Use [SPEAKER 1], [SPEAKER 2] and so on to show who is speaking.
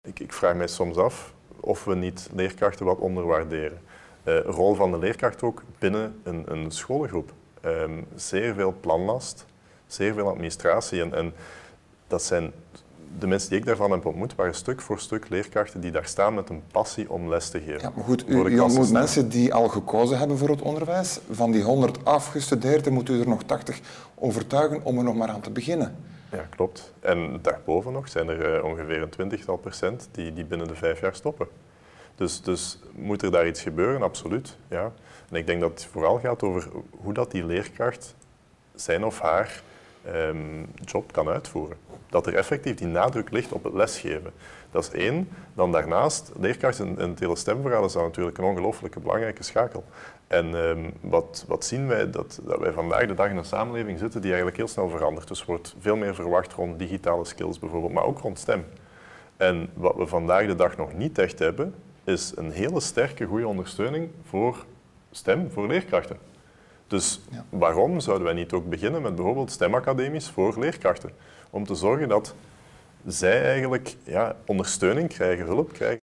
[SPEAKER 1] Ik vraag mij soms af of we niet leerkrachten wat onderwaarderen. Rol van de leerkracht ook binnen een scholengroep. Zeer veel planlast, zeer veel administratie. En dat zijn de mensen die ik daarvan heb ontmoet, waren stuk voor stuk leerkrachten die daar staan met een passie om les te geven.
[SPEAKER 2] Ja, maar goed, u ontmoet mensen die al gekozen hebben voor het onderwijs. Van die 100 afgestudeerden moet u er nog 80 overtuigen om er nog maar aan te beginnen.
[SPEAKER 1] Ja, klopt. En daarboven nog zijn er ongeveer een 20% die binnen de 5 jaar stoppen. Dus moet er daar iets gebeuren? Absoluut. Ja. En ik denk dat het vooral gaat over hoe dat die leerkracht zijn of haar job kan uitvoeren. Dat er effectief die nadruk ligt op het lesgeven. Dat is één. Dan daarnaast, leerkracht in het hele stemverhaal is natuurlijk een ongelooflijke belangrijke schakel. En wat zien wij? Dat wij vandaag de dag in een samenleving zitten die eigenlijk heel snel verandert. Dus er wordt veel meer verwacht rond digitale skills bijvoorbeeld, maar ook rond stem. En wat we vandaag de dag nog niet echt hebben, is een hele sterke, goede ondersteuning voor stem, voor leerkrachten. Dus waarom zouden wij niet ook beginnen met bijvoorbeeld stemacademies voor leerkrachten? Om te zorgen dat zij eigenlijk ondersteuning krijgen, hulp krijgen.